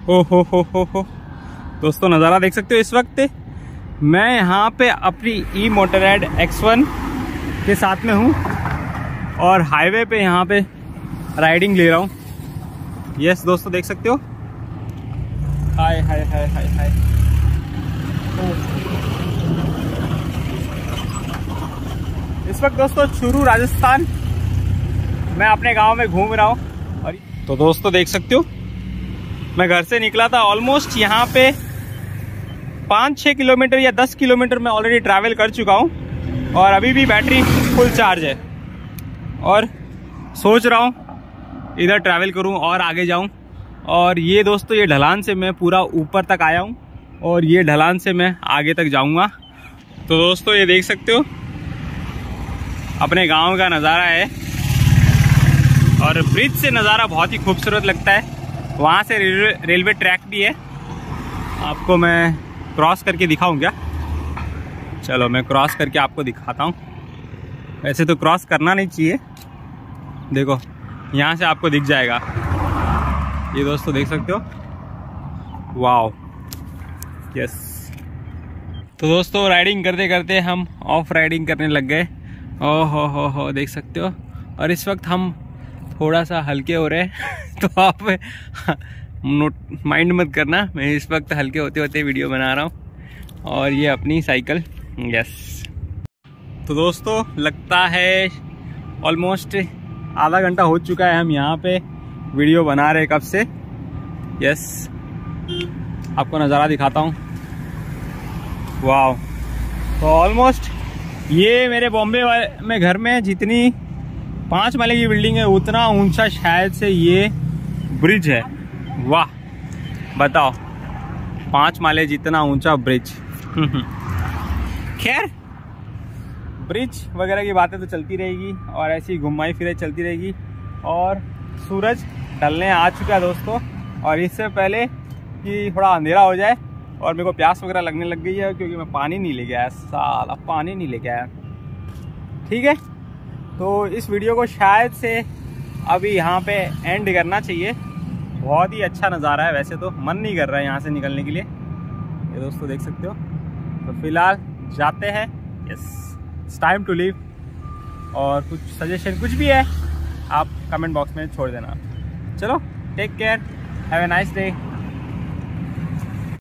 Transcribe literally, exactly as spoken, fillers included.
हो हो हो हो हो दोस्तों, नज़ारा देख सकते हो। इस वक्त मैं यहाँ पे अपनी ई मोटोरैड एक्स वन के साथ में हूँ और हाईवे पे यहाँ पे राइडिंग ले रहा हूँ। यस दोस्तों, देख सकते हो। हाय हाय हाय हाय हाय। इस वक्त दोस्तों चूरू राजस्थान मैं अपने गांव में घूम रहा हूँ। और तो दोस्तों देख सकते हो, मैं घर से निकला था ऑलमोस्ट यहाँ पे पाँच छः किलोमीटर या दस किलोमीटर मैं ऑलरेडी ट्रैवल कर चुका हूँ और अभी भी बैटरी फुल चार्ज है। और सोच रहा हूँ इधर ट्रैवल करूँ और आगे जाऊँ। और ये दोस्तों, ये ढलान से मैं पूरा ऊपर तक आया हूँ और ये ढलान से मैं आगे तक जाऊँगा। तो दोस्तों ये देख सकते हो, अपने गांव का नज़ारा है और ब्रिज से नज़ारा बहुत ही खूबसूरत लगता है। वहाँ से रेलवे रेलवे ट्रैक भी है, आपको मैं क्रॉस करके दिखाऊं क्या? चलो मैं क्रॉस करके आपको दिखाता हूँ। वैसे तो क्रॉस करना नहीं चाहिए, देखो यहाँ से आपको दिख जाएगा। ये दोस्तों देख सकते हो, वाओ यस। तो दोस्तों राइडिंग करते करते हम ऑफ राइडिंग करने लग गए। ओह हो हो हो देख सकते हो। और इस वक्त हम थोड़ा सा हल्के हो रहे हैं तो आप नोट माइंड मत करना, मैं इस वक्त हल्के होते होते वीडियो बना रहा हूँ। और ये अपनी साइकिल, यस। तो दोस्तों लगता है ऑलमोस्ट आधा घंटा हो चुका है हम यहाँ पे वीडियो बना रहे कब से। यस, आपको नज़ारा दिखाता हूँ। वाह, तो ऑलमोस्ट ये मेरे बॉम्बे में घर में जितनी पाँच माले की बिल्डिंग है उतना ऊंचा शायद से ये ब्रिज है। वाह बताओ, पाँच माले जितना ऊंचा ब्रिज। खैर ब्रिज वगैरह की बातें तो चलती रहेगी और ऐसी घुमाई फिराई चलती रहेगी। और सूरज ढलने आ चुका है दोस्तों, और इससे पहले कि थोड़ा अंधेरा हो जाए और मेरे को प्यास वगैरह लगने लग गई है क्योंकि मैं पानी नहीं लेके आया, साला पानी नहीं लेके आया। ठीक है, तो इस वीडियो को शायद से अभी यहाँ पे एंड करना चाहिए। बहुत ही अच्छा नज़ारा है, वैसे तो मन नहीं कर रहा है यहाँ से निकलने के लिए, ये दोस्तों देख सकते हो। तो फिलहाल जाते हैं, yes it's time to leave. और कुछ सजेशन कुछ भी है आप कमेंट बॉक्स में छोड़ देना। चलो take care, have a nice day.